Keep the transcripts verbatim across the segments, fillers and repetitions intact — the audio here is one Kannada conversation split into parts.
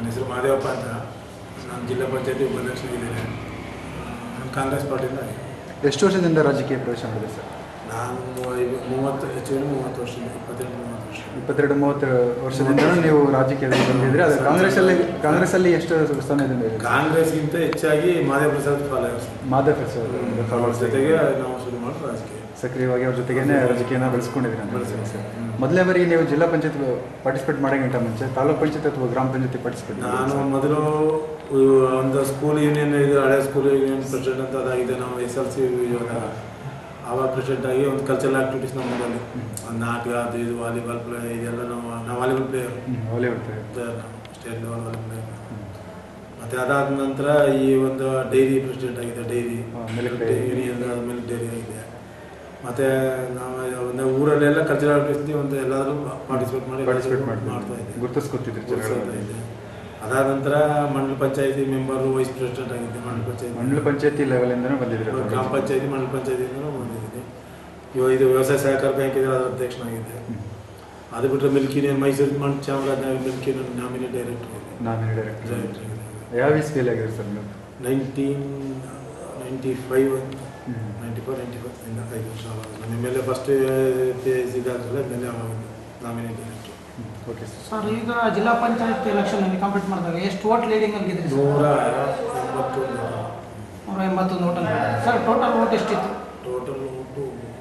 ಹೆಸರು ಮಾದೇವಪ್ಪ ಅಂತ. ನಾನು ಜಿಲ್ಲಾ ಪಂಚಾಯತಿ ಉಪಾಧ್ಯಕ್ಷನಾಗಿದ್ದೇನೆ. ನಾನು ಕಾಂಗ್ರೆಸ್ ಪಾರ್ಟಿಯಿಂದ. ಎಷ್ಟು ವರ್ಷದಿಂದ ರಾಜಕೀಯ ಪ್ರವೇಶ ಮಾಡಿದೆ ಸರ್? ನಾನು ಮೂವತ್ತು ಹೆಚ್ಚು ಮೂವತ್ತು ವರ್ಷದಿಂದ ಇಪ್ಪತ್ತೆರಡು ಮೂವತ್ತು ವರ್ಷ ಇಪ್ಪತ್ತೆರಡು ಮೂವತ್ತು ವರ್ಷದಿಂದ ನೀವು ರಾಜಕೀಯದಲ್ಲಿ ಬಂದಿದ್ದರೆ. ಅದು ಕಾಂಗ್ರೆಸ್ಸಲ್ಲಿ ಕಾಂಗ್ರೆಸ್ಸಲ್ಲಿ ಎಷ್ಟು ಸಮಯದಿಂದ ಇದೆ? ಕಾಂಗ್ರೆಸ್ಗಿಂತ ಹೆಚ್ಚಾಗಿ ಮಾದೇವ ಪ್ರಸಾದ್ ಫಾಲೋವರ್ಸ್. ಮಾದೇವ ಪ್ರಸಾದ್ ಫಾಲೋವರ್ಸ್ ಜೊತೆಗೆ ನಾವು ಶುರು ಮಾಡಿ ರಾಜಕೀಯ ಸಕ್ರಿಯವಾಗಿ ಅವ್ರ ಜೊತೆಗೇನೆ ರಾಜಕೀಯನ ಬೆಳೆಸ್ಕೊಂಡಿದ್ದೀರಿ ಅಂತ ಹೇಳ್ತೀನಿ ಸರ್. ಮೊದಲೇ ಬಾರಿಗೆ ನೀವು ಜಿಲ್ಲಾ ಪಂಚಾಯತ್ ಪಾರ್ಟಿಸಿಪೇಟ್ ಮಾಡೋಂಗಿಂತ ಮುಂಚೆ ತಾಲೂಕು ಪಂಚಾಯತ್ ಅಥವಾ ಗ್ರಾಮ ಪಂಚಾಯತಿ ಪಾರ್ಟಿಸಿಪೇಟ್? ನಾನು ಮೊದಲು ಒಂದು ಸ್ಕೂಲ್ ಯೂನಿಯನ್ ಇದು ಹಳೆ ಸ್ಕೂಲ್ ಯೂನಿಯನ್ ಪ್ರೆಸಿಡೆಂಟ್ ಅಂತ ಅದಾಗಿದೆ. ನಾವು ಎಸ್ ಎಲ್ ಸಿ ಇವಾಗ ಆವಾಗ ಪ್ರೆಸಿಡೆಂಟ್ ಆಗಿ ಒಂದು ಕಲ್ಚರಲ್ ಆ್ಯಕ್ಟಿವಿಟೀಸ್ ನಮ್ಮ ಮನೆಯಲ್ಲಿ ಒಂದು ನಾಟಕ ಅದು ಇದು ವಾಲಿಬಾಲ್ ಪ್ಲೇ ಇದೆಲ್ಲ ನಾವು ನಾವು volleyball player volleyball player state level volleyball player. ಮತ್ತು ಅದಾದ ನಂತರ ಈ ಒಂದು ಡೈರಿ ಪ್ರೆಸಿಡೆಂಟ್ ಆಗಿದೆ. ಡೈರಿ ಯೂನಿಯನ್ ಮಿಲ್ಕ್ ಡೈರಿ ಆಗಿದೆ. ಮತ್ತು ನಾವು ಒಂದು ಊರಲ್ಲೆಲ್ಲ ಕಲ್ಚರಲ್ ಆ್ಯಕ್ಟಿವಿಟೀಸ್ ಒಂದು ಎಲ್ಲಾದರೂ ಪಾರ್ಟಿಸಿಪೇಟ್ ಮಾಡಿ ಪಾರ್ಟಿಸಿಪೇಟ್ ಮಾಡ್ತಾ ಇದ್ದೆ, ಗುರುತಿಸ್ಕೊತಿದ್ದೆ. ಅದಾದ ನಂತರ ಮಂಡಲ ಪಂಚಾಯತಿ ಮೆಂಬರು ವೈಸ್ ಪ್ರೆಸಿಡೆಂಟ್ ಆಗಿದ್ದೆ. ಮಂಡಲ ಪಂಚಾಯತಿ ಮಂಡಲ ಪಂಚಾಯತಿ ಲೆವೆಲಿಂದನೂ ಬಂದಿದ್ದೆ. ಗ್ರಾಮ ಪಂಚಾಯತಿ ಮಂಡಲ ಪಂಚಾಯತಿಯಿಂದನೂ ಬಂದಿದ್ದೀನಿ. ಇವಾಗ ಇದು ವ್ಯವಸಾಯ ಸಹಕಾರ ಬ್ಯಾಂಕ್ ಇದೆ, ಅದರ ಅಧ್ಯಕ್ಷನಾಗಿದ್ದೆ. ಅದು ಬಿಟ್ಟರೆ milk union Mysuru Mandya Chamarajanagar milk union nominee director ಇದೆ. ನಾಮಿನಿ ಡೈರೆಕ್ಟರ್ ಡೈರೆಕ್ಟರ್ ಯಾವ ಇಸ್ವಿಯಲ್ಲಿ ಆಗಿದೆ ಸರ್ ನೀವು? Nineteen ninety five ninety four ninety five ಇಂದ ಐದು ವರ್ಷ ಆವಾಗ ನಮ್ಮ ಎಮ್ ಎಲ್ ಎ ಫಸ್ಟ್ ಇದಾಗಲ್ಲ ಎಮ್ ಎಲ್ ಎ ಆವಾಗ ನಾಮಿನಿ ಡೈರೆಕ್ಟರ್. ಓಕೆ ಸರ್, ಈಗ ಜಿಲ್ಲಾ ಪಂಚಾಯತ್ ಎಲೆಕ್ಷನಲ್ಲಿ ಕಂಪ್ಲೀಟ್ ಮಾಡಿದಾಗ ಎಷ್ಟು ಓಟ್ ಲೀಡಿಂಗಲ್ಲಿ ಗೆದ್ದಿರಿ? ನೂರ ಎಂಬತ್ತೊಂದು ನೂರ ಎಂಬತ್ತೊಂದು ಓಟ್ ಅಂತ ಸರ್. ಟೋಟಲ್ ಓಟ್ ಎಷ್ಟಿತ್ತು? ಟೋಟಲ್ ಓಟು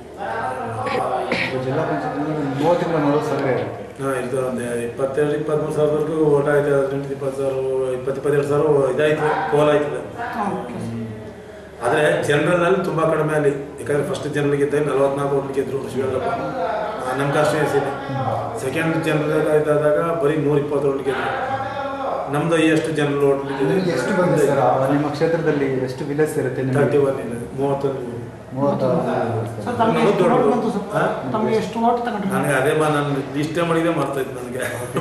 ಜಿಲ್ಲಾ ಪಂಚಾಯತ್ ಮೂವತ್ತಿಂದ ನಲವತ್ತು ಸಾವಿರ ಇರುತ್ತೆ. ಹಾಂ ಇರ್ತದೆ. ಒಂದು ಇಪ್ಪತ್ತೆರಡು ಇಪ್ಪತ್ತ್ಮೂರು ಸಾವಿರವರೆಗೂ ಓಟ್ ಆಯ್ತು. ಹದಿನೆಂಟು ಇಪ್ಪತ್ತು ಸಾವಿರ ಇಪ್ಪತ್ತು ಇಪ್ಪತ್ತೆರಡು ಸಾವಿರ ಇದಾಯ್ತು, ಕೋಲ್ ಆಯ್ತದೆ. ಆದರೆ ಜನರಲ್ನಲ್ಲಿ ತುಂಬ ಕಡಿಮೆ ಅಲ್ಲಿ. ಯಾಕಂದರೆ ಫಸ್ಟ್ ಜನರಲ್ ಗೆದ್ದಾಗ ನಲವತ್ನಾಲ್ಕು ಓಟ್ ಗೆದ್ದರು ಶಿವಣ್ಣಪ್ಪ ನಮ್ಮ ಕಾನ್ಸ್ಟಿಟ್ಯೂನ್ಸಿಲಿ. ಸೆಕೆಂಡ್ ಜನರಲ್ ಇದಾದಾಗ ಬರೀ ನೂರ ಇಪ್ಪತ್ತು ಓಟ್ ಗೆದ್ದರು. ನಮ್ಮದು ಎಷ್ಟು ಜನರಲ್ ಓಟ್ ಎಷ್ಟು ಬಂದಿದೆ ಸರ್ ನಿಮ್ಮ ಕ್ಷೇತ್ರದಲ್ಲಿ? ಎಷ್ಟು ವಿಲೇಜ್ ಇರುತ್ತೆ? ತರ್ಟಿ ಒನ್ ಇದೆ, ಮೂವತ್ತೊಂದು ಮೂವತ್ತು. ನನಗೆ ಅದೇ ಮಾ ನಾನು ಇಷ್ಟೇ ಮಾಡಿದೆ ಮಾಡ್ತಾಯಿತ್ತು ನನಗೆ.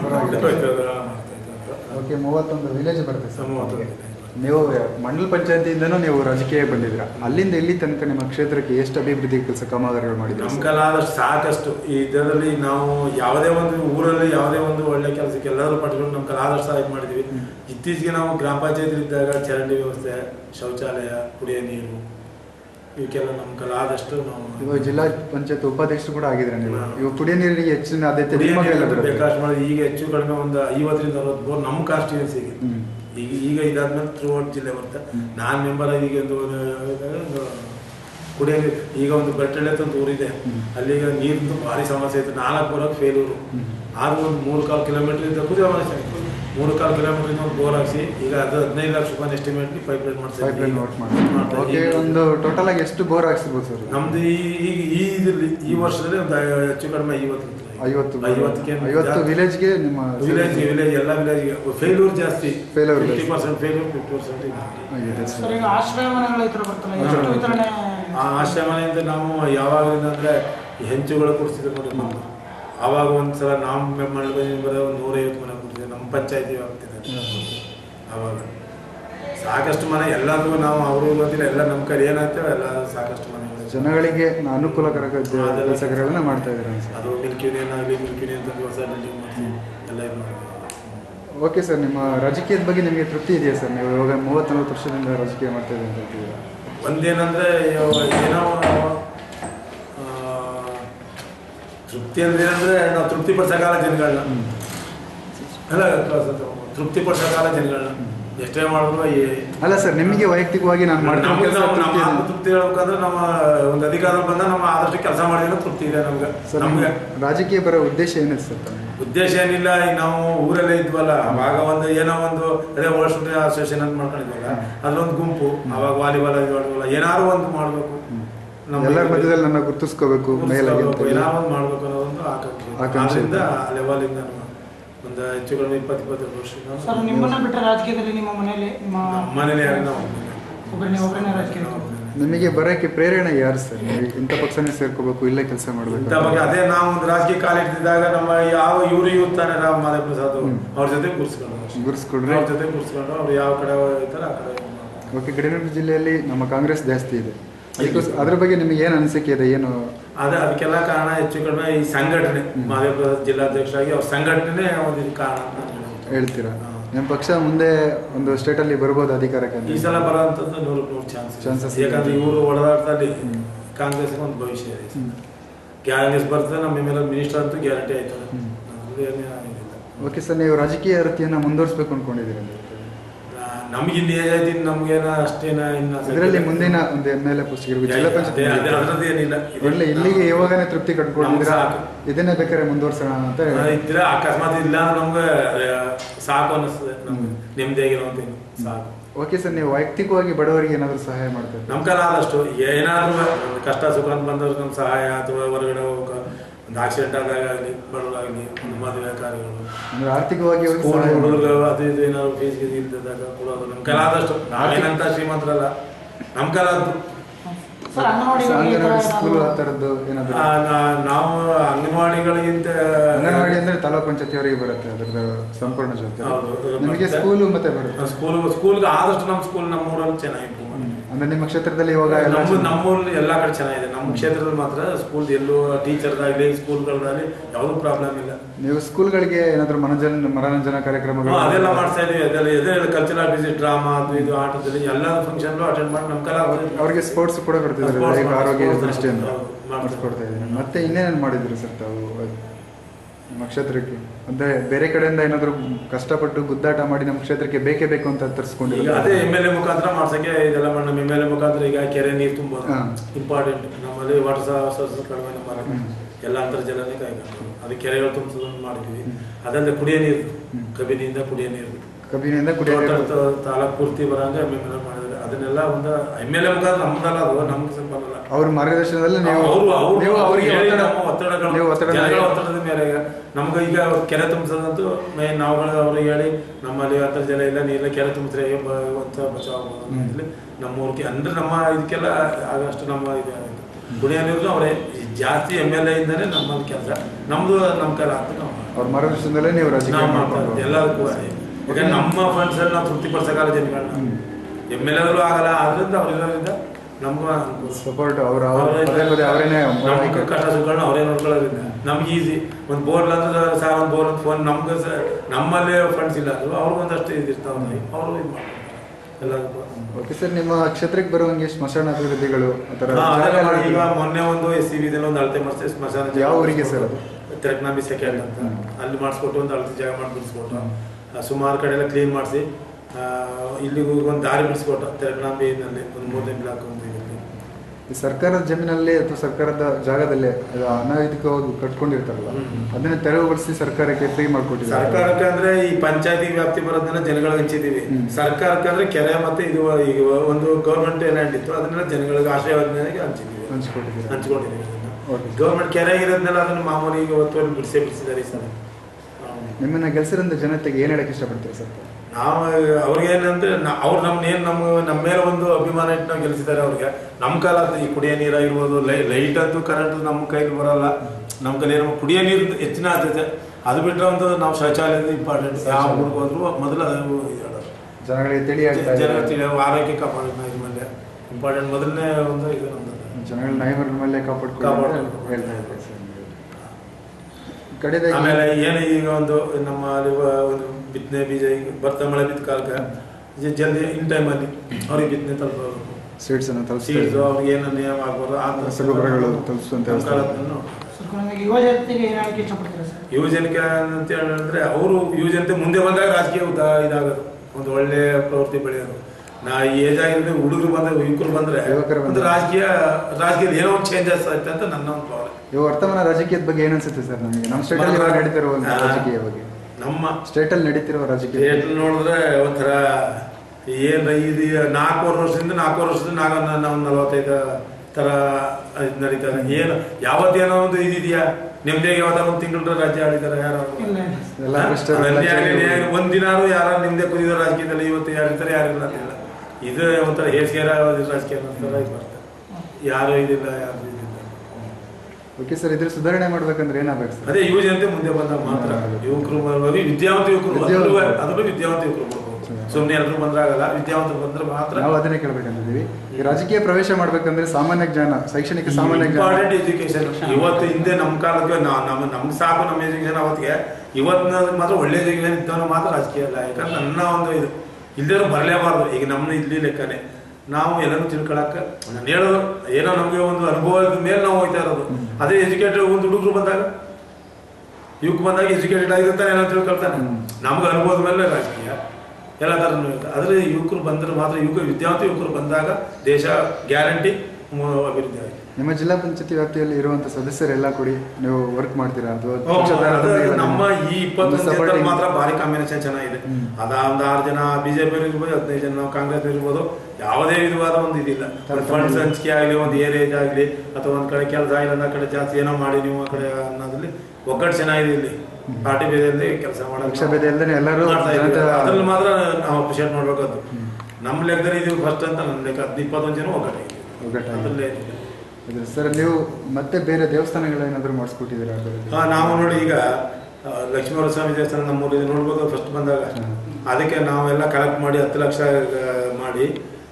ಓಕೆ, ಮೂವತ್ತೊಂದು ವಿಲೇಜ್ ಬರುತ್ತೆ ಸರ್. ಮೂವತ್ತೊಂದು. ನೀವು ಮಂಡಲ ಪಂಚಾಯತಿಯಿಂದನೂ ನೀವು ರಾಜಕೀಯ ಬಂದಿದ್ದೀರ. ಅಲ್ಲಿಂದ ಇಲ್ಲಿ ತನಕ ನಿಮ್ಮ ಕ್ಷೇತ್ರಕ್ಕೆ ಎಷ್ಟು ಅಭಿವೃದ್ಧಿ ಕೆಲಸ ಕಾಮಗಾರಿಗಳು ಮಾಡಿದ್ದೀರಿ? ನಮ್ಮ ಕಲಾದಷ್ಟು ಸಾಕಷ್ಟು. ಈ ಇದರಲ್ಲಿ ನಾವು ಯಾವುದೇ ಒಂದು ಊರಲ್ಲಿ ಯಾವುದೇ ಒಂದು ಒಳ್ಳೆ ಕೆಲಸಕ್ಕೆ ಎಲ್ಲರೂ ಪಟ್ಕೊಂಡು ನಮ್ಮ ಕಲಾದಷ್ಟು ಸಹಾಯ ಮಾಡಿದ್ದೀವಿ. ಇತ್ತೀಚೆಗೆ ನಾವು ಗ್ರಾಮ ಪಂಚಾಯತಿ ಇದ್ದಾಗ ಚರಂಡಿ ವ್ಯವಸ್ಥೆ, ಶೌಚಾಲಯ, ಕುಡಿಯೋ ನೀರು ಇವಕ್ಕೆಲ್ಲ ನಮ್ಮ ಕಲಾದಷ್ಟು ನಾವು. ಇವಾಗ ಜಿಲ್ಲಾ ಪಂಚಾಯತ್ ಉಪಾಧ್ಯಕ್ಷರು ಕೂಡ ಆಗಿದ್ರೆ ನೀವು. ಇವಾಗ ಕುಡಿಯೋ ನೀರಿಗೆ ಹೆಚ್ಚಿನ ಆದ್ಯತೆ ಬೇಕಾಷ್ಟು ಮಾಡಿ. ಈಗ ಹೆಚ್ಚು ಕಡಿಮೆ ಒಂದು ಐವತ್ತರಿಂದ ಅರವತ್ತು ಬೋರ್ ನಮ್ಮ ಕಾನ್ಸ್ಟಿಟ್ಯೂನ್ಸಿಗೆ. ಈಗ ಈಗ ಇದಾದ್ಮೇಲೆ ತ್ರೂಔಟ್ ಜಿಲ್ಲೆ ಬರುತ್ತೆ. ನಾನು ಮೆಂಬರ್ ಆಗಿ ಒಂದು ಕುಡಿಯೋ ನೀರು ಈಗ ಒಂದು ಬೆಟ್ಟಳ್ಳಿ ಅಂತ ಒಂದು ಊರಿದೆ, ಅಲ್ಲಿಗ ನೀರಿಂದು ಭಾರಿ ಸಮಸ್ಯೆ ಇತ್ತು. ನಾಲ್ಕು ಬರೋಕ್ಕೆ ಫೇಲೂರು. ಆದ್ರೂ ಒಂದು ಮೂರು ಕಾಲು ಕಿಲೋಮೀಟರ್ ಇದ್ದ ಕುದಿಯೋ ಸಮಸ್ಯೆ ಆಯಿತು. ಮೂರು ಕಾಲು ಕಿಲೋಮೀಟರ್ ಒಂದು ಬೋರ್ ಹಾಕಿಸಿ ಈಗ ಅದು ಹದಿನೈದು ಲಕ್ಷ ರೂಪಾಯಿ ಎಸ್ಟಿಮೇಟ್ ಪೈಪ್ ಲೈನ್ ಮಾಡ್ತಾರೆ. ಒಂದು ಟೋಟಲ್ ಆಗಿ ಎಷ್ಟು ಬೋರ್ ಹಾಕ್ಸಿರ್ಬೋದು ಸರ್? ನಮ್ದು ಈಗ ಈ ಇದರಲ್ಲಿ ಈ ವರ್ಷದಲ್ಲಿ ಒಂದು ಹೆಚ್ಚು ಕಡಿಮೆ ಐವತ್ತು ಐವತ್ತು ಐವತ್ತಕ್ಕೆ ಐವತ್ತು ವಿಲೇಜ್ಗೆ ನಿಮ್ಮ ವಿಲೇಜ್ ವಿಲೇಜ್ ಎಲ್ಲ ವಿಲೇಜ್ಗೆ ಫೇಲ್ಯೂರ್ ಜಾಸ್ತಿ. Failure fifty percent failure fifty percent ಈಗ ಆಶ್ರಯ ಮನೆಗಳು ಈ ಥರ ಬರ್ತಲ್ಲ, ಎಷ್ಟು ವಿತರಣೆ? ಆ ಆಶ್ರಯ ಮನೆಯಿಂದ ನಾವು ಯಾವಾಗಲಿಂದ ಅಂದರೆ ಹೆಂಚುಗಳು ಕೊಡಿಸಿದ್ರು ನೋಡಿ. ನಾವು ಆವಾಗ ಒಂದು ಸಲ ನಮ್ಮ ಮನೆ ಬರೋ ಒಂದು ನೂರೈವತ್ತು ಮನೆ ಕೊಡ್ತಿದ್ದೆ ನಮ್ಮ ಪಂಚಾಯತಿ ಆಗ್ತಿದೆ. ಆವಾಗ ಸಾಕಷ್ಟು ಮನೆ ಎಲ್ಲರಿಗೂ ನಾವು ಅವರು ಗೊತ್ತಿಲ್ಲ ಎಲ್ಲ ನಮ್ಮ ಕಡೆ ಏನಾಗ್ತೇವೆ ಎಲ್ಲ ಸಾಕಷ್ಟು ಮನೆ ಜನಗಳಿಗೆ ಅನುಕೂಲಕರ ಕೆಲಸಗಳನ್ನ ಮಾಡ್ತಾ ಇದ್ದಾರೆ. ಅದು ಮಿಲ್ಕ್ ಯೂನಿಯನ್ ಆಗಲಿ ಮಿಲ್ಕ್ ಯೂನಿಯನ್ ಅಂತ ಹೊಸ ಬಿಲ್ಡಿಂಗ್ ಮಾಡ್ತೀವಿ ಎಲ್ಲ ಇದು ಮಾಡಿ. ಓಕೆ ಸರ್, ನಿಮ್ಮ ರಾಜಕೀಯದ ಬಗ್ಗೆ ನಿಮಗೆ ತೃಪ್ತಿ ಇದೆಯಾ ಸರ್? ನೀವು ಇವಾಗ ಮೂವತ್ತು ನಲ್ವತ್ತು ವರ್ಷದಿಂದ ರಾಜಕೀಯ ಮಾಡ್ತಾ ಇದ್ದೀವಿ ಅಂತ ಹೇಳ್ತಿದ್ದೀರಾ. ಒಂದೇನಂದರೆ ಏನೋ ತೃಪ್ತಿ ಅಂದ್ರೆ ಏನಂದರೆ ನಾವು ತೃಪ್ತಿ ಪಡಿಸೋಕ್ಕಾಗಲ್ಲ ಜನಗಳನ್ನ. ಅಲ್ಲ ತೃಪ್ತಿ ಪಡಿಸೋಕ್ಕಾಗಲ್ಲ ಜನಗಳನ್ನ ಎಷ್ಟೇ ಮಾಡಿದ್ರು. ಅಲ್ಲ ಸರ್, ನಿಮಗೆ ವೈಯಕ್ತಿಕವಾಗಿ ನಾನು ಮಾಡ್ತೀನಿ ನಮ್ಮ ತೃಪ್ತಿ ಹೇಳ್ಬೇಕಂದ್ರೆ ನಮ್ಮ ಒಂದು ಅಧಿಕಾರ ಬಂದ ನಮ್ಮ ಆದಷ್ಟು ಕೆಲಸ ಮಾಡಿದ್ರೆ ತೃಪ್ತಿ ಇದೆ ನಮ್ಗೆ. ನಮ್ಗೆ ರಾಜಕೀಯ ಬರೋ ಉದ್ದೇಶ ಏನಿದೆ ಸರ್? ಉದ್ದೇಶ ಏನಿಲ್ಲ. ನಾವು ಊರಲ್ಲೇ ಇದ್ವಲ್ಲ ಅವಾಗ ಒಂದು ಏನೋ ಒಂದು ಅದೇ ವರ್ಷ ಅಸೋಸಿಯೇಷನ್ ಅಂತ ಮಾಡ್ಕೊಂಡಿದ್ವಲ್ಲ, ಅಲ್ಲೊಂದು ಗುಂಪು ಅವಾಗ ವಾಲಿಬಾಲ್ ಆಡುವಲ್ಲ ಏನಾದ್ರು ಒಂದು ಮಾಡಬೇಕು, ಎಲ್ಲರ ಮಧ್ಯದಲ್ಲಿ ನನ್ನ ಗುರುತಿಸ್ಕೋಬೇಕು, ಏನಾದ್ರು ಒಂದು ಮಾಡ್ಬೇಕು ಅನ್ನೋದೊಂದು ಆಕಾಂಕ್ಷೆ. ಆದ್ರಿಂದ ಲೆವೆಲಿಂದ ಒಂದು ಹೆಚ್ಚು ಕಡಿಮೆ ಇಪ್ಪತ್ತು ಇಪ್ಪತ್ತೈದು ವರ್ಷ. ಸರ್, ನಿಮ್ಮನ್ನ ಬಿಟ್ಟರೆ ರಾಜಕೀಯದಲ್ಲಿ ನಿಮ್ಮ ಮನೆಯಲ್ಲಿ ನಿಮ್ಮ ಮನೇಲಿ ಯಾರು ನಾವು ಒಬ್ಬರೇ ಒಬ್ಬರೇ ರಾಜಕೀಯ? ನಿಮಗೆ ಬರೋಕ್ಕೆ ಪ್ರೇರಣೆ ಯಾರು ಸರ್? ನೀವು ಇಂಥ ಪಕ್ಷನೇ ಸೇರ್ಕೋಬೇಕು, ಇಲ್ಲೇ ಕೆಲಸ ಮಾಡಬೇಕು ಇಂಥ ಬಗ್ಗೆ? ಅದೇ ನಾವು ಒಂದು ರಾಜಕೀಯ ಕಾಲಿಟ್ಟಿದ್ದಾಗ ನಮ್ಮ ಯಾವ ಇವರು ಇರ್ತಾನೆ ರಾಮ್ ಮಾದೇವ್ ಪ್ರಸಾದ್ ಅವ್ರ ಜೊತೆ ಗುರ್ಸ್ಕೊಂಡು ಗುರ್ಸ್ಕೊಂಡ್ರೆ ಅವ್ರ ಜೊತೆ ಗುರ್ಸ್ಕೊಂಡು ಅವ್ರು ಯಾವ ಕಡೆ ಇರ್ತಾರೆ ಆ ಕಡೆ. ಓಕೆ, ಗಡಿನಾಡು ಜಿಲ್ಲೆಯಲ್ಲಿ ನಮ್ಮ ಕಾಂಗ್ರೆಸ್ ಜಾಸ್ತಿ ಇದೆ. ಅದಕ್ಕೋಸ್ಕರ ಅದ್ರ ಬಗ್ಗೆ ನಿಮಗೆ ಏನು ಅನಿಸಿಕೆ ಇದೆ? ಏನು ಅದೇ ಅದಕ್ಕೆಲ್ಲ ಕಾರಣ ಹೆಚ್ಚು ಕಡಿಮೆ ಈ ಸಂಘಟನೆ. ಮಾದೇವ್ ಪ್ರಸಾದ್ ಜಿಲ್ಲಾಧ್ಯಕ್ಷರಾಗಿ ಅವ್ರ ಸಂಘಟನೆ ಒಂದು ಕಾರಣ ಅಂತ ಹೇಳ್ತೀರಾ? ನಿಮ್ಮ ಪಕ್ಷ ಮುಂದೆ ಒಂದು ಸ್ಟೇಟಲ್ಲಿ ಬರ್ಬೋದು ಅಧಿಕಾರಕ್ಕೆ? ಈ ಸಲ ಬರೋಂಥದ್ದು ನೂರು ನೂರು ಚಾನ್ಸ್ ಚಾನ್ಸಸ್ ಯಾಕಂದ್ರೆ ಇವರು ಹೊಡೆದಾಟದಲ್ಲಿ ಕಾಂಗ್ರೆಸ್ಗೆ ಒಂದು ಭವಿಷ್ಯ ಇದೆ. ಕಾಂಗ್ರೆಸ್ ಬರ್ತದೆ ನಮ್ಮ ಮೇಲೆ ಮಿನಿಸ್ಟರ್ ಅಂತೂ ಗ್ಯಾರಂಟಿ ಆಯ್ತದೆ. ಓಕೆ ಸರ್, ನೀವು ರಾಜಕೀಯ ವೃತ್ತಿಯನ್ನು ಮುಂದುವರಿಸಬೇಕು ಅಂದ್ಕೊಂಡಿದ್ದೀರಿ? ನಮ್ಗೆ ಇನ್ನು ಏಜ್ ಆಯ್ತು, ನಮ್ಗೇನ ಅಷ್ಟೇನ ಇನ್ನು ಇದರಲ್ಲಿ ಮುಂದಿನ ಒಂದು ಎಮ್ ಎಲ್ ಎ ಪೋಸ್ಟ್ ಜಿಲ್ಲಾ ಪಂಚಾಯತ್ ಅದರದ್ದು ಏನಿಲ್ಲ. ಒಳ್ಳೆ ಇಲ್ಲಿಗೆ ಇವಾಗನೇ ತೃಪ್ತಿ ಕಟ್ಕೊಂಡಿದ್ದೀರಾ, ಇದನ್ನೇ ಬೇಕಾದ್ರೆ ಮುಂದುವರ್ಸೋಣ ಅಂತ ಇದ್ರೆ ಅಕಸ್ಮಾತ್ ಇಲ್ಲ ನಮ್ಗೆ ಸಾಕು ಅನ್ನಿಸ್ತದೆ, ನಮ್ಗೆ ನೆಮ್ಮದಿಯಾಗಿರೋ ಅಂತ ಸಾಕು. ಓಕೆ ಸರ್, ನೀವು ವೈಯಕ್ತಿಕವಾಗಿ ಬಡವರಿಗೆ ಏನಾದರೂ ಸಹಾಯ ಮಾಡ್ತಾರೆ? ನಮ್ಮ ಕಾಲ ಆದಷ್ಟು ಏನಾದರೂ ಕಷ್ಟ ಸುಖ ಅಂತ ಬಂದವ್ರಿಗೆ ನಮ್ಮ ಸಹಾಯ ಅಥವಾ ಹೊರಗಡೆ ಹೋಗೋ ಒಂದು ಆಕ್ಸಿಡೆಂಟ್ ಆದಾಗ ಆಗಲಿ, ಬಡವರಾಗಲಿ, ಒಂದು ಮದುವೆ ಕಾರ್ಯಗಳು, ಅಂದ್ರೆ ಆರ್ಥಿಕವಾಗಿ ಹುಡುಗರು ಅದು ಇದು ಏನಾದ್ರು ಫೀಸ್ ಗೀಸ್ ಇಲ್ದಿದ್ದಾಗ ಕೊಡೋದು ನಮ್ಮ ಕಾಲ ಆದಷ್ಟು. ನಾವೇನಂತ ಶ್ರೀಮಂತರಲ್ಲ, ನಮ್ಮ ಕಾಲ ಆದ್ದು. ಸ್ಕೂಲ್ ಆ ಥರದ್ದು ಏನಾದರೂ? ನಾವು ಅಂಗನವಾಡಿಗಳಿಗಿಂತ ಅಂಗನವಾಡಿ ಅಂದ್ರೆ ತಾಲೂಕ್ ಪಂಚಾಯತಿ ಅವರಿಗೆ ಬರುತ್ತೆ ಅದರ ಸಂಪೂರ್ಣ ಜವಾಬ್ದಾರಿ. ನಿಮಗೆ ಸ್ಕೂಲು ಮತ್ತೆ ಬರುತ್ತೆ? ಸ್ಕೂಲ್ ಸ್ಕೂಲ್ಗೆ ಆದಷ್ಟು ನಮ್ಮ ಸ್ಕೂಲ್ ನಮ್ಮ ಊರಲ್ಲಿ ಚೆನ್ನಾಗಿ ಇಂಪ್ರೂವ್ ಮಾಡಿ. ಅಂದ್ರೆ ನಿಮ್ಮ ಕ್ಷೇತ್ರದಲ್ಲಿ ಇವಾಗ ನಮ್ಮ ನಮ್ಮೂರಲ್ಲಿ ಎಲ್ಲ ಕಡೆ ಚೆನ್ನಾಗಿದೆ. ನಮ್ಮ ಕ್ಷೇತ್ರದಲ್ಲಿ ಮಾತ್ರ ಸ್ಕೂಲ್ ಎಲ್ಲೂ ಟೀಚರ್ದಾಗಲಿ ಸ್ಕೂಲ್ಗಳದಾಗಲಿ ಯಾವುದೂ ಪ್ರಾಬ್ಲಮ್ ಇಲ್ಲ. ನೀವು ಸ್ಕೂಲ್ಗಳಿಗೆ ಏನಾದರೂ ಮನೋರಂಜನೆ ಮನೋರಂಜನಾ ಕಾರ್ಯಕ್ರಮಗಳು ಅದೆಲ್ಲ ಮಾಡ್ತಾ ಇದೀವಿ. ಅದೆಲ್ಲ ಇದೇ ಕಲ್ಚರಲ್ ವಿಸಿಟ್, ಡ್ರಾಮಾ, ಅದು ಇದು ಆಟದಲ್ಲಿ ಎಲ್ಲ ಫಂಕ್ಷನ್ ಅಟೆಂಡ್ ಮಾಡಿ ನಮ್ಮ ಕಲಾ ಅವರಿಗೆ ಸ್ಪೋರ್ಟ್ಸ್ ಕೂಡ ಬರ್ತಿದ್ದಾರೆ, ಆರೋಗ್ಯ ದೃಷ್ಟಿಯಿಂದ ಮಾಡಿಸ್ಕೊಡ್ತಾ ಇದ್ದೀನಿ. ಮತ್ತೆ ಇನ್ನೇನು ಮಾಡಿದ್ರು ಸರ್ ತಾವು ನಮ್ಮ ಕ್ಷೇತ್ರಕ್ಕೆ? ಅಂದ್ರೆ ಬೇರೆ ಕಡೆಯಿಂದ ಏನಾದರೂ ಕಷ್ಟಪಟ್ಟು ಗುದ್ದಾಟ ಮಾಡಿ ನಮ್ಮ ಕ್ಷೇತ್ರಕ್ಕೆ ಬೇಕೇ ಬೇಕು ಅಂತ ತರಿಸ್ಕೊಂಡಿಲ್ಲ? ಅದೇ ಎಮ್ ಎಲ್ ಎ ಮುಖಾಂತರ ಮಾಡ್ಸಕ್ಕೆ ಇದೆಲ್ಲ ಮಾಡಿ ನಮ್ಮ ಎಮ್ ಎಲ್ ಎ ಮುಖಾಂತರ ಈಗ ಕೆರೆ ನೀರು ತುಂಬೋದು ಇಂಪಾರ್ಟೆಂಟ್. ನಮ್ಮಲ್ಲಿ ವಾಟರ್ ಸೋರ್ಸ್ ಕಡಿಮೆ, ನಮ್ಮ ಎಲ್ಲ ಅಂತರ್ಜಲನೇ ಕಾಯ್ಬೇಕು. ಅದು ಕೆರೆಗಳು ತುಂಬಿಸೋದನ್ನು ಮಾಡಿದ್ವಿ. ಅದಲ್ಲದೆ ಕುಡಿಯೋ ನೀರು, ಕಬಿನಿಯಿಂದ ಕುಡಿಯೋ ನೀರು, ಕಬಿನಿಯಿಂದ ಕುಡಿಯೋ ತಾಲೂಕು ಪೂರ್ತಿ ಬರೋಂಗೆ ಎಮ್ ಎಲ್ ಎ ಮಾಡಿದ್ರೆ ಅದನ್ನೆಲ್ಲ ಒಂದು ಎಮ್ ಎಲ್ ಎ ಮುಖಾಂತರ ನಮ್ದಲ್ಲ, ಅದು ನಮ್ಗೆ ಸ್ವಲ್ಪ ಬರಲ್ಲ. ಅವ್ರ ಮಾರ್ಗದರ್ಶನದಲ್ಲಿ ನೀವು ಒತ್ತಡದ ಮೇಲೆ ನಮ್ಗೆ ಈಗ ಕೆರೆ ತುಂಬಿಸೋದಂತೂ ಮೇನ್ ನಾವುಗಳು ಅವ್ರಿಗೆ ಹೇಳಿ ನಮ್ಮಲ್ಲಿ ಅಂತರ್ಜಲ ಇಲ್ಲ, ನೀರಿಲ್ಲ, ಕೆರೆ ತುಂಬಿಸ್ರೆ ಬಚಾವ್ ನಮ್ಮ ಊರಿಗೆ ಅಂದ್ರೆ ನಮ್ಮ ಇದಕ್ಕೆಲ್ಲ ಆಗಷ್ಟು ನಮ್ಮ ಇದು ಕುಡಿಯೋ ನೀರು ಅವರೇ ಜಾಸ್ತಿ ಎಮ್ ಎಲ್ ಎ ಇಂದಾನೆ ನಮ್ಮಲ್ಲಿ ಕೆಲಸ, ನಮ್ದು ನಮ್ಮ ಕಲ ಅಂತ ನಾವು ಅವ್ರ ಮಾರ್ಗದರ್ಶನದಲ್ಲೇ ನೀವು ರಾಜಕೀಯ ಮಾಡ್ಕೊಂಡು ಎಲ್ಲದಕ್ಕೂ. ಈಗ ನಮ್ಮ ಫಂಡ್ಸ್ ಅಲ್ಲಿ ನಾವು ತೃಪ್ತಿಪಡಿಸೋಕಾಗಲ್ಲ ಜನಗಳನ್ನ, ಎಮ್ ಎಲ್ ಎಗಳು ಆಗಲ್ಲ. ಆದ್ರಿಂದ ಅವ್ರಿರೋದ್ರಿಂದ ನಮ್ಗೂ ಸಪೋರ್ಟ್ ಅವ್ರ ಅವರೇನೆ ಕಷ್ಟ ಸುಖಗಳನ್ನ ಅವರೇ ನೋಡ್ಕೊಳ್ಳೋದ್ರಿಂದ ನಮ್ಗೆ ಈಸಿ. ಒಂದು ಬೋರ್ ಅಂದ್ರೆ ಸಹ ಒಂದು ಬೋರ್ ಅಂತ ಫೋನ್ ನಮ್ಗೆ ನಮ್ಮಲ್ಲೇ ಫಂಡ್ಸ್ ಇಲ್ಲ ಅದು ಅವ್ರಿಗೊಂದಷ್ಟು ಇದಿರ್ತಾವೆ, ಅವರು ಇದು ಮಾಡ್ತಾರೆ ಎಲ್ಲದಕ್ಕೂ. ಓಕೆ ಸರ್, ನಿಮ್ಮ ಕ್ಷೇತ್ರಕ್ಕೆ ಬರುವಂಗೆ ಸ್ಮಶಾನ ಅಭಿವೃದ್ಧಿಗಳು ಈಗ ಮೊನ್ನೆ ಒಂದು ಎಸ್ ಸಿ ವಿದಲ್ಲಿ ಒಂದು ಅಳತೆ ಮಾಡಿಸಿ ಸ್ಮಶಾನ. ಯಾವ ಊರಿಗೆ ಸರ್ ಅದು? ತೆರಕನಾಂಬಿ ಸೆಕೆಂಡ್ ಅಂತ ಅಲ್ಲಿ ಮಾಡಿಸ್ಕೊಟ್ಟು ಒಂದು ಅಳತೆ ಜಾಗ ಮಾಡಿ ಬಿಡಿಸ್ಕೊಟ್ಟು ಸುಮಾರು ಕಡೆ ಎಲ್ಲ ಕ್ಲೀನ್ ಮಾಡಿಸಿ ಇಲ್ಲಿಗೂ ಒಂದು ದಾರಿ ಬಿಡಿಸ್ಕೊಟ್ಟು ತೆರಕನಾಂಬಿನಲ್ಲಿ ಒಂದು ಮೂರನೇ ಬ್ಲಾಕ್ ಒಂದು ಈ ಸರ್ಕಾರದ ಜಮೀನಲ್ಲಿ ಅಥವಾ ಸರ್ಕಾರದ ಜಾಗದಲ್ಲೇ ಅನೈತಿಕವಾಗಿ ಕಟ್ಕೊಂಡಿರ್ತಾರಲ್ಲ, ಅದನ್ನ ತೆರವುಗೊಳಿಸಿ ಸರ್ಕಾರಕ್ಕೆ ಫ್ರೀ ಮಾಡ್ಕೊಟ್ಟಿದ್ದಾರೆ. ಸರ್ಕಾರಕ್ಕೆ ಅಂದ್ರೆ ಈ ಪಂಚಾಯತಿ ವ್ಯಾಪ್ತಿ ಬರೋದನ್ನ ಜನಗಳಿಗೆ ಹಂಚಿದೀವಿ. ಸರ್ಕಾರಕ್ಕೆ ಅಂದ್ರೆ ಕೆರೆ ಮತ್ತೆ ಇದು ಈಗ ಒಂದು ಗೌರ್ಮೆಂಟ್ ಲ್ಯಾಂಡ್ ಇತ್ತು ಅದನ್ನೆಲ್ಲ ಜನಗಳಿಗೆ ಆಶ್ರಯ ಯೋಜನೆಗೆ ಹಂಚಿದೀವಿ ಹಂಚ್ಕೊಟ್ಟಿದ್ದೀವಿ ಹಂಚ್ಕೊಂಡಿದ್ದೀವಿ ಗೌರ್ಮೆಂಟ್ ಕೆರೆ ಇರೋದ್ನೆಲ್ಲ ಅದನ್ನ ಮಾಮೂಲಿ ಈಗ ಒತ್ತುವರಿ ಬಿಡಿಸೇ ಬಿಡಿಸಿದ್ದಾರೆ ಸರ್. ನಿಮ್ಮನ್ನ ಗೆಲ್ಸಿರೋಂಥ ಜನತೆಗೆ ಏನು ಹೇಳಕ್ಕೆ ಇಷ್ಟಪಡ್ತೀವಿ ಸರ್? ನಾವು ಅವ್ರಿಗೆ ಏನಂದ್ರೆ ಅವ್ರು ನಮ್ನ ಏನು ನಮ್ಮ ನಮ್ಮ ಮೇಲೆ ಒಂದು ಅಭಿಮಾನ ಇಟ್ಟು ನಾವು ಗೆಲ್ಲಿಸಿದ್ದಾರೆ. ಅವ್ರಿಗೆ ನಮ್ಮ ಕಾಲ ಈ ಕುಡಿಯೋ ನೀರಾಗಿರ್ಬೋದು, ಲೈ ಲೈಟ್ ಅಂತೂ ಕರೆಂಟ್ ನಮ್ಮ ಕೈಲಿ ಬರಲ್ಲ. ನಮ್ಮ ಕೈಲಿ ಏನೋ ಕುಡಿಯೋ ನೀರು ಹೆಚ್ಚಿನ ಆದ್ಯತೆ, ಅದು ಬಿಟ್ಟರೆ ಒಂದು ನಾವು ಶೌಚಾಲಯದ ಇಂಪಾರ್ಟೆಂಟ್. ಯಾವ ಊರಿಗೆ ಹೋದ್ರು ಮೊದಲು ಅದು ಜನಗಳಿಗೆ ತಿಳಿ ಜನ ತಿಳಿ ಆರೋಗ್ಯ ಕಾಪಾಡೋದು ಇದು ಮೇಲೆ ಇಂಪಾರ್ಟೆಂಟ್ ಮೊದಲನೇ ಒಂದು ಇದು ನಮ್ದು ಜನಗಳ ನೈಮರ ಮೇಲೆ ಕಾಪಾಡ್ಕೊಂಡು ಹೇಳ್ತಾ ಇದ್ದಾರೆ ಸರ್. ಕಡೆದ ಆಮೇಲೆ ಏನು ಈಗ ಒಂದು ನಮ್ಮ ಒಂದು ಬಿತ್ತನೆ ಬೀಜ ಈಗ ಬರ್ತಾ ಮಳೆ ಬಿದ್ದ ಕಾಲಕ್ಕೆ ಜಲ್ದಿ ಇನ್ ಟೈಮಲ್ಲಿ ಅವ್ರಿಗೆ ಬಿತ್ತನೆ ತಲುಪಬೇಕು, ಸೀಡ್ಸ್ ಅನ್ನು ತಲುಪಿಸಿ ಸೀಡ್ಸ್ ಅವ್ರಿಗೆ ಏನು ನಿಯಮ ಆಗ್ಬೋದು ಆ ರಸಗೊಬ್ಬರಗಳು ತಲುಪಿಸುವಂತ ಯುವಜನಕ್ಕೆ ಅಂತ ಹೇಳಿದ್ರೆ ಅವರು ಯುವಜನತೆ ಮುಂದೆ ಬಂದಾಗ ರಾಜಕೀಯ ಇದಾಗೋದು ಒಂದು ಒಳ್ಳೆ ಪ್ರವೃತ್ತಿ ಬೆಳೆಯೋದು. ನಾ ಈ ಏಜ್ ಆಗಿದ್ರೆ ಹುಡುಗರು ಬಂದ್ರೆ ಯುವಕರು ಬಂದ್ರೆ ಒಂದು ರಾಜಕೀಯ ರಾಜಕೀಯದ ಏನೋ ಒಂದು ಚೇಂಜಸ್ ಆಯ್ತು ಅಂತ ನನ್ನ ಒಂದು ಭಾವನೆ. ಇವಾಗ ವರ್ತಮಾನ ರಾಜಕೀಯದ ಬಗ್ಗೆ ಏನು ಅನ್ಸುತ್ತೆ ಸರ್ ನಮಗೆ? ನಮ್ಮ ಸ್ಟೇಟ್ ಅಲ್ಲಿ ನಡೀತಿರುವ ರಾಜಕೀಯ ಬಗ್ಗೆ, ನಮ್ಮ ಸ್ಟೇಟ್ ಅಲ್ಲಿ ನಡೀತಿರುವ ರಾಜಕೀಯ ನೋಡಿದ್ರೆ ಒಂಥರ ಏನ್ ಇದು ನಾಲ್ಕೂವರೆ ವರ್ಷದಿಂದ ನಾಲ್ಕೂವರೆ ವರ್ಷದಿಂದ ನಾಗ ನಾವು ನಲವತ್ತೈದು ತರ ನಡೀತಾರೆ. ಏನು ಯಾವತ್ತೇನೋ ಒಂದು ಇದಿದೆಯಾ ನಿಮ್ದೇ ಯಾವ್ದಾರ ಒಂದು ತಿಂಗಳು ರಾಜ್ಯ ಆಡಿದಾರೆ ಯಾರು? ಒಂದಿನಾರು ಯಾರು ನಿಮ್ದೆ ಕುದಿದ ರಾಜಕೀಯದಲ್ಲಿ ಇವತ್ತು ಯಾರಿರ್ತಾರೆ ಯಾರಿಲ್ಲ ಅಂತ ಇಲ್ಲ. ಇದು ಒಂಥರ ಹೇಸಿಗೆರ ರಾಜಕೀಯ ತರ ಇದು ಬರ್ತದೆ. ಯಾರು ಇದಿಲ್ಲ ಯಾರು ಇದಿಲ್ಲ. ಓಕೆ ಸರ್, ಇದ್ರ ಸುಧಾರಣೆ ಮಾಡ್ಬೇಕಂದ್ರೆ ಏನಾಗಬೇಕು ಸರ್? ಅದೇ ಯುವ ಜನತೆ ಮುಂದೆ ಬಂದಾಗ ಮಾತ್ರ ಯುವಕರು ಬರುವಾಗ ವಿದ್ಯಾವಂತ ಯುವಕರು ಅದರಲ್ಲೂ ವಿದ್ಯಾವಂತ ಯುವಕರು ಬರ್ಬೋದು. ಸುಮ್ಮನೆ ಎಲ್ಲರೂ ಬಂದ್ರಾಗಲ್ಲ, ವಿದ್ಯಾವಂತರು ಬಂದ್ರೆ ಮಾತ್ರ. ನಾವು ಅದನ್ನೇ ಕೇಳ್ಬೇಕಂತಿದ್ದೀವಿ. ಈ ರಾಜಕೀಯ ಪ್ರವೇಶ ಮಾಡ್ಬೇಕಂದ್ರೆ ಸಾಮಾನ್ಯ ಜ್ಞಾನ, ಶೈಕ್ಷಣಿಕ ಸಾಮಾನ್ಯ ಜ್ಞಾನ, ಇಂಪಾರ್ಟೆಂಟ್ ಎಜುಕೇಶನ್. ಇವತ್ತು ಹಿಂದೆ ನಮ್ಮ ಕಾಲಕ್ಕೆ ನಮ್ಮ ನಮ್ಗೆ ಸಾಕು ನಮ್ಮ ಎಜುಕೇಶನ್ ಅವತ್ತಿಗೆ. ಇವತ್ತಿನ ಮಾತ್ರ ಒಳ್ಳೆ ಎಜುಕೇಶನ್ ಇದ್ದವನು ಮಾತ್ರ ರಾಜಕೀಯ ಅಲ್ಲ. ಯಾಕಂದ್ರೆ ನನ್ನ ಒಂದು ಇದು ಇಲ್ಲರೂ ಬರಲೇಬಾರ್ದು. ಈಗ ನಮ್ಮ ಇಲ್ಲಿ ಲೆಕ್ಕನೆ ನಾವು ಎಲ್ಲರೂ ತಿಳ್ಕೊಳಕ್ಕೆ ನಾನು ಹೇಳೋದು ಏನೋ ನಮಗೆ ಒಂದು ಅನುಭವದ ಮೇಲೆ ನಾವು ಹೋಗ್ತಾ ಇರೋದು. ಅದೇ ಎಜುಕೇಟೆಡ್ ಒಂದು ಹುಡುಗರು ಬಂದಾಗ ಯುವಕ ಬಂದಾಗ ಎಜುಕೇಟೆಡ್ ಆಗಿರ್ತಾನೆ, ಏನೋ ತಿಳ್ಕೊಳ್ತಾನೆ. ನಮ್ಗೆ ಅನುಭವದ ಮೇಲೆ ರಾಜಕೀಯ ಎಲ್ಲ ಥರ ಇರುತ್ತೆ. ಆದರೆ ಯುವಕರು ಬಂದರೆ ಮಾತ್ರ ಯುವಕ ವಿದ್ಯಾವಂತ ಯುವಕರು ಬಂದಾಗ ದೇಶ ಗ್ಯಾರಂಟಿ ಅಭಿವೃದ್ಧಿ ಆಗಿದೆ. ನಿಮ್ಮ ಜಿಲ್ಲಾ ಪಂಚಾಯತಿ ವ್ಯಾಪ್ತಿಯಲ್ಲಿ ಇರುವಂತ ಸದಸ್ಯರೆಲ್ಲ ಕೂಡಿ ನೀವು ವರ್ಕ್ ಮಾಡ್ತೀರಾ? ನಮ್ಮ ಈ ಇಪ್ಪತ್ತು ಮಾತ್ರ ಭಾರಿ ಕಾಂಬಿನೇಷನ್ ಚೆನ್ನಾಗಿದೆ. ಅದ ಒಂದು ಆರು ಜನ ಬಿಜೆಪಿ ಇರ್ಬೋದು, ಹದಿನೈದು ಜನ ನಾವು ಕಾಂಗ್ರೆಸ್ ಇರ್ಬೋದು. ಯಾವುದೇ ವಿಧವಾದ ಒಂದು ಇದಿಲ್ಲ. ಫಂಡ್ಸ್ ಹಂಚಿಕೆ ಆಗಲಿ, ಒಂದು ಏರಿಯಾಜ್ ಆಗಲಿ, ಅಥವಾ ಒಂದ್ ಕಡೆ ಕೆಲಸ ಆಗಿಲ್ಲ, ಆ ಕಡೆ ಜಾಸ್ತಿ ಏನೋ ಮಾಡಿ ನೀವು ಆ ಕಡೆ ಅನ್ನೋದ್ರಲ್ಲಿ ಒಗ್ಗಟ್ಟು ಚೆನ್ನಾಗಿದೆ. ಇಲ್ಲಿ ಪಾರ್ಟಿ ಭೇದದಲ್ಲಿ ಕೆಲಸ ಮಾಡೋದು ಎಲ್ಲರೂ ಅದ್ರಲ್ಲಿ ಮಾತ್ರ ನಾವು ಅಪ್ರಿಷಿಯೇಟ್ ಮಾಡ್ಬೇಕಾದ್ದು. ನಮ್ಮ ಲೆಕ್ಕದಲ್ಲಿ ಇದು ಫಸ್ಟ್ ಅಂತ ನನ್ನ ಲೆಕ್ಕ. ಹದ್ ಇಪ್ಪತ್ತೊಂದು ಜನ ಒಗ್ಗಟ್ಟಾಗಿದೆ. ಒಗ್ಗಟ್ಟಲ್ಲೇ ಸರ್, ನೀವು ಮತ್ತೆ ಬೇರೆ ದೇವಸ್ಥಾನಗಳೇನಾದ್ರೂ ಮಾಡಿಸ್ಕೊಟ್ಟಿದ್ದೀರಾ? ಹಾ, ನಾವು ನೋಡಿ ಈಗ ಲಕ್ಷ್ಮೀವರ ಸ್ವಾಮಿ ದೇವಸ್ಥಾನ ನಮ್ಮೂರಿಗೆ ನೋಡ್ಬೇಕು ಫಸ್ಟ್ ಬಂದಾಗ. ಅದಕ್ಕೆ ನಾವೆಲ್ಲ ಕಲೆಕ್ಟ್ ಮಾಡಿ ಹತ್ತು ಲಕ್ಷ ಮಾಡಿ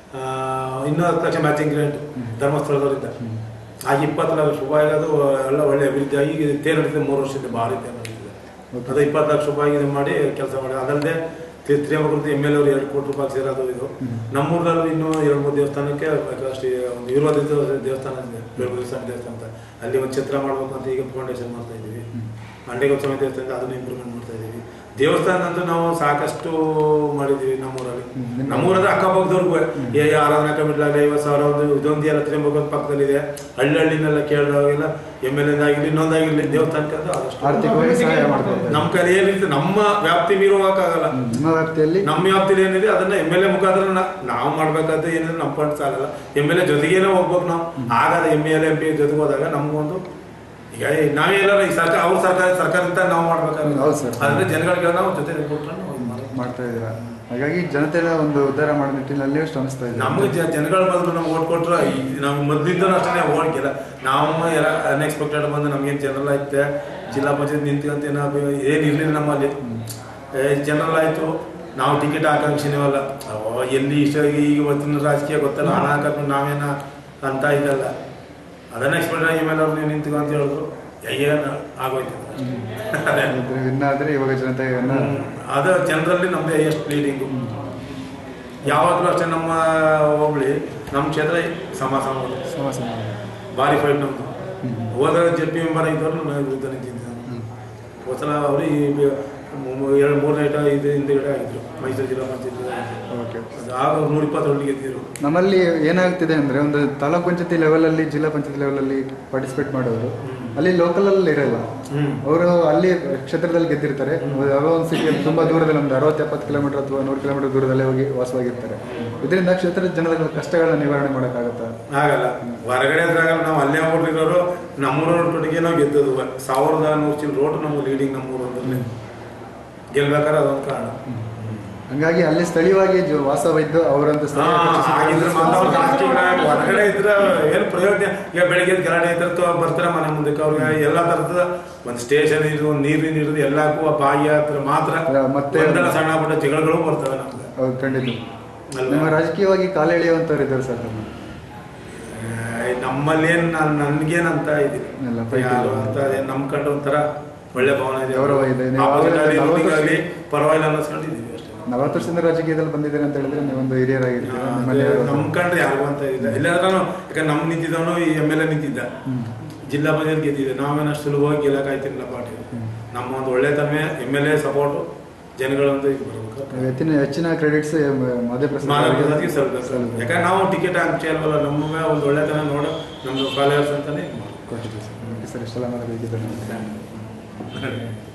ಇನ್ನೂ ಹತ್ತು ಲಕ್ಷ ಮ್ಯಾಚಿಂಗ್ ಗ್ರಾಂಟ್ ಧರ್ಮಸ್ಥಳದವರಿಂದ ಆಗ ಇಪ್ಪತ್ತು ಲಕ್ಷ ರೂಪಾಯಿ ಅದು ಎಲ್ಲ ಒಳ್ಳೆ ಅಭಿವೃದ್ಧಿ ಆಗಿ ತೇರು ನಡೀತಿದೆ. ಮೂರು ವರ್ಷದಿಂದ ಭಾರಿ ತೇರು ನಡೀತಿದೆ. ಅದು ಇಪ್ಪತ್ತು ಲಕ್ಷ ರೂಪಾಯಿ ಇದು ಮಾಡಿ ಕೆಲಸ ಮಾಡಿ. ಅದಲ್ಲದೆ ತ್ರಿಮೂರ್ತಿ ಎಮ್ ಎಲ್ ಅವರು ಎರಡು ಕೋಟಿ ರೂಪಾಯಿ ಸೇರೋದು. ಇದು ನಮ್ಮೂರಲ್ಲಿ ಇನ್ನೂ ಎರಡು ಮೂರು ದೇವಸ್ಥಾನಕ್ಕೆ ಅಷ್ಟೇ ಒಂದು ಇರುವತ್ತು ದೇವಸ್ಥಾನ ಇದೆ, ಬೆಳಗುರಿ ಸ್ವಾಮಿ ದೇವಸ್ಥಾನ ಅಂತ. ಅಲ್ಲಿ ಒಂದು ಚಿತ್ರ ಮಾಡ್ಬೇಕು ಅಂತ ಈಗ ಫೌಂಡೇಶನ್ ಮಾಡ್ತಾ ಇದ್ದೀವಿ. ಅಂಡೇಗೌಡ ಸ್ವಾಮಿ ದೇವಸ್ಥಾನ ಅದನ್ನು ಇಂಪ್ರೂವ್ಮೆಂಟ್ ಮಾಡ್ತಾ ಇದ್ದೀವಿ. ದೇವಸ್ಥಾನ ಅಂತೂ ನಾವು ಸಾಕಷ್ಟು ಮಾಡಿದ್ದೀವಿ ನಮ್ಮೂರಲ್ಲಿ. ನಮ್ಮೂರಲ್ಲಿ ಅಕ್ಕಪಕ್ಕದವ್ರಿಗೂ ಏ ಆರಾಧನಾ ಕಮಿಟಿಲಾಗಲಿ ಐವತ್ತು ಸಾವಿರ ಒಂದು ಇದೊಂದು ಎಲ್ಲ ತ್ರಿಮೂರ್ತಿ ಪಕ್ಕದಲ್ಲಿದೆ. ಹಳ್ಳಿ ಹಳ್ಳಿನೆಲ್ಲ ಕೇಳಿದಾಗೆಲ್ಲ ಎಮ್ ಎಲ್ ಎ ಆಗಿರಲಿ ಇನ್ನೊಂದಾಗಿರ್ಲಿ ದೇವಸ್ಥಾನಕ್ಕೆ ಅಂತ ಆದಷ್ಟು ನಮ್ಮ ಕೈ ಏನಿದೆ ನಮ್ಮ ವ್ಯಾಪ್ತಿ ಮೀರುವಾಗಲ್ಲ. ನಮ್ಮ ವ್ಯಾಪ್ತಿಯಲ್ಲಿ ನಮ್ಮ ವ್ಯಾಪ್ತಿಯಲ್ಲಿ ಏನಿದೆ ಅದನ್ನ ಎಮ್ ಎಲ್ ಎ ಮುಖಾಂತರ ನಾವು ಮಾಡ್ಬೇಕಾದ್ರೆ ಏನಿದೆ ನಮ್ಮ ಫಂಡ್ ಸಾಲಲ್ಲ. ಎಮ್ ಎಲ್ ಎ ಜೊತೆಗೇನೆ ಹೋಗ್ಬೇಕು ನಾವು. ಆಗಾದ ಎಮ್ ಎಲ್ ಎಂ ಪಿ ಜೊತೆಗೆ ಹೋದಾಗ ನಮ್ಗೊಂದು ಈಗ ನಾವೆಲ್ಲ ಈ ಸರ್ಕಾರ ಅವ್ರ ಸರ್ಕಾರ ಸರ್ಕಾರದಿಂದ ನಾವು ಮಾಡ್ಬೇಕಾದ್ರೆ ಆದ್ರೆ ಜನಗಳಿಗೆ ನಾವು ಜೊತೆ ಮಾಡ್ತಾ ಇದ್ದೀರಾ. ಹಾಗಾಗಿ ಜನತೆನ ಒಂದು ಉದ್ಧಾರ ಮಾಡೋ ನಿಟ್ಟಿನಲ್ಲಿ ಶ್ರಮಿಸ್ತಾ ಇದ್ದೀವಿ. ನಮ್ಗೆ ಜನಗಳ ಬಂದ್ರು ನಮ್ಗೆ ಓಟ್ ಕೊಟ್ರೆ ನಮ್ಗೆ ಮೊದ್ಲಿಂದ ಅಷ್ಟೇ ಓಡ್ಕಿಲ್ಲ. ನಾವು ಎಲ್ಲ ಅನ್ಎಕ್ಸ್ಪೆಕ್ಟೆಡ್ ಬಂದು ನಮ್ಗೇನು ಜನರಲ್ ಐತೆ ಜಿಲ್ಲಾ ಪಂಚಾಯತ್ ನಿಂತ್ಕಂತ ಏನ್ ಇರ್ಲಿಲ್ಲ ನಮ್ಮಲ್ಲಿ. ಜನರಲ್ ಆಯ್ತು, ನಾವು ಟಿಕೆಟ್ ಆಕಾಂಕ್ಷಿನವಲ್ಲ. ಎಲ್ಲಿ ಇಷ್ಟ ಈಗ ಇವತ್ತಿನ ರಾಜಕೀಯ ಗೊತ್ತಲ್ಲ, ಹಣ ಹಾಕಿ ನಾವೇನ ಅಂತ ಇದಲ್ಲ. ಅದನ್ನ ಎಕ್ಸ್ಪೆಕ್ಟ್ ಆಗಿ ಮೇಲೆ ಅವ್ರು ನಿಂತ್ಕೊ ಅಂತ ಹೇಳಿದ್ರು. ಏನು ಆಗೋಯ್ತು ಇನ್ನಾದ್ರೆ ಇವಾಗ ಜನತೆ ಅದು ಜನರಲ್ಲಿ ನಮ್ದು ಹೈಯೆಸ್ಟ್ ಲೀಡಿಂಗು. ಯಾವಾಗಲೂ ಅಷ್ಟೇ ನಮ್ಮ ಹೋಬಳಿ ನಮ್ಮ ಕ್ಷೇತ್ರ ಸಮ ಸಮ ಭಾರಿ ಫೈಟ್ ನಮ್ದು. ಹೋದಾಗ ಜೆಡ್ ಪಿ ಮೆಂಬರ್ ಆಗಿದ್ದವ್ರು ನಮ್ಮ ವಿರುದ್ಧ ನಿಂತಿದ್ದ ಹೋದ್ಸಲ ಅವರು ಈ ಎರಡು ಮೂರು ನೈಟ್ ಐದು ಹಿಂದೆಗಡೆ ಆಗಿದ್ರು ಮೈಸೂರು ಜಿಲ್ಲಾ ಪಂಚಾಯತ್. ಆಗ ನೂರ ಇಪ್ಪತ್ತೊಂದು ಗೆದ್ದಿದ್ರು. ನಮ್ಮಲ್ಲಿ ಏನಾಗ್ತಿದೆ ಅಂದ್ರೆ ಒಂದು ತಾಲೂಕ್ ಪಂಚಾಯತಿ ಲೆವೆಲ್ ಅಲ್ಲಿ ಜಿಲ್ಲಾ ಪಂಚಾಯತಿ ಲೆವೆಲ್ ಅಲ್ಲಿ ಪಾರ್ಟಿಸಿಪೇಟ್ ಮಾಡೋರು ಅಲ್ಲಿ ಲೋಕಲ್ ಅಲ್ಲಿ ಇರಲ್ಲ. ಅವರು ಅಲ್ಲಿ ಕ್ಷೇತ್ರದಲ್ಲಿ ಗೆದ್ದಿರ್ತಾರೆ. ಯಾವ ಒಂದು ಸಿಟಿಯಲ್ಲಿ ತುಂಬಾ ದೂರದಲ್ಲಿ ಒಂದು ಅರವತ್ತು ಎಪ್ಪತ್ತು ಕಿಲೋಮೀಟರ್ ಅಥವಾ ನೂರು ಕಿಲೋಮೀಟರ್ ದೂರದಲ್ಲೇ ಹೋಗಿ ವಾಸವಾಗಿರ್ತಾರೆ. ಇದರಿಂದ ಕ್ಷೇತ್ರದ ಜನಗಳ ಕಷ್ಟಗಳನ್ನ ನಿವಾರಣೆ ಮಾಡೋಕ್ಕಾಗತ್ತಾ? ಆಗಲ್ಲ. ಹೊರಗಡೆ ಆಗಲ್ಲ. ನಾವು ಅಲ್ಲೇ ಹೋಗ್ಬಿಟ್ಟಿರೋರು ನಮ್ಮೂರ ನೋಡ್ಕೊಟ್ಟಿಗೆ ನಾವು ಗೆದ್ದದು. ಸಾವಿರದ ನೂರು ಚಿಲ್ ರೋಡ್ ನಮ್ಗೆ ಲೀಡಿಂಗ್ ನಮ್ಮೂರಲ್ಲಿ ಗೆಲ್ಬೇಕಾದ್ರೆ ಅದೊಂದು ಕಾರಣ. ಹಂಗಾಗಿ ಅಲ್ಲಿ ಸ್ಥಳೀಯವಾಗಿ ವಾಸವಿದ್ದು ಅವರಂತ ಹೊರಗಡೆ ಇದ್ರೆ ಏನು ಪ್ರಯೋಜನ? ಈಗ ಬೆಳಿಗ್ಗೆ ಗಲಾಟೆ ಇದ್ರ ಬರ್ತಾರೆ ಮನೆ ಮುಂದಕ್ಕೆ. ಅವ್ರಿಗೆ ಎಲ್ಲ ತರದ ಒಂದು ಸ್ಟೇಷನ್ ಇರೋದು, ಒಂದು ನೀರಿನ ಇರೋದು ಎಲ್ಲಕ್ಕೂ ಬಾಯಿ ಹತ್ರ ಮಾತ್ರ ಮತ್ತೆ ಸಣ್ಣ ಪುಟ್ಟ ಜಗಳಗಳು ಬರ್ತವೆ ನಮ್ಗೆ. ಹೌದು, ಖಂಡಿತ. ನಿಮ್ಮ ರಾಜಕೀಯವಾಗಿ ಕಾಲೆಳೆಯುವಂತವ್ರು ಇದ್ದಾರೆ ಸರ್ ನಮ್ಮಲ್ಲಿ ಏನ್ ನನ್ಗೇನಂತ ಇದೀನಿ ಅಂತ ನಮ್ ಕಂಡು ಒಂಥರ ಒಳ್ಳೆ ಭಾವನೆ ಇದೆ, ಗೌರವ ಇದೆ. ಪರವಾಗಿಲ್ಲ ಅನ್ನಿಸ್ಕೊಂಡಿದ್ದೀವಿ ಅಷ್ಟೇ. ನಲವತ್ತು ವರ್ಷದಿಂದ ರಾಜಕೀಯದಲ್ಲಿ ಬಂದಿದ್ದೀರಿ ಅಂತ ಹೇಳಿದ್ರೆ ನೀವೊಂದು ಹಿರಿಯರಾಗಿದ್ದೀರಿ. ನಮ್ ಕಂಡ್ರೆ ಯಾರಿಗೂ ಅಂತ ಇಲ್ಲ. ಇಲ್ಲಾಂದ್ರೆ ಯಾಕಂದ್ರೆ ನಮ್ ನಿಂತಿದ್ದವನು ಈ ಎಮ್ ಎಲ್ ಎ ನಿಂತಿದ್ದ, ಜಿಲ್ಲಾ ಪಂಚಾಯತ್ ಗೆದ್ದಿದೆ. ನಾವೇನಷ್ಟು ಸುಲಭವಾಗಿ ಗೆಲ್ಲಕ್ಕಾಯ್ತಿರಲಿಲ್ಲ ಪಾರ್ಟಿ. ನಮ್ಮ ಒಂದು ಒಳ್ಳೆತನ ಎಮ್ ಎಲ್ ಎ ಸಪೋರ್ಟು ಜನಗಳಂತ ಇದು ಬರ್ಬೇಕು. ಹೆಚ್ಚಿನ ಹೆಚ್ಚಿನ ಕ್ರೆಡಿಟ್ಸ್ ಮಾಧವಪ್ರಸಾದ್ಗೆ ಸಲ್ಬೇಕು. ಯಾಕಂದ್ರೆ ನಾವು ಟಿಕೆಟ್ ಹಂಚೆ ಅಲ್ವಲ್ಲ, ನಮ್ಮ ಒಂದು ಒಳ್ಳೆತನ ನೋಡು ನಮ್ದು ಫಾಲೋವರ್ಸ್ ಅಂತಾನೆ ಕೊಟ್ಟಿದ್ದೀವಿ ಸರ್. ಸರ್ ಇಷ್ಟೆಲ್ಲ ಮಾತಾಡೋದಕ್ಕೆ ಧನ್ಯವಾದ.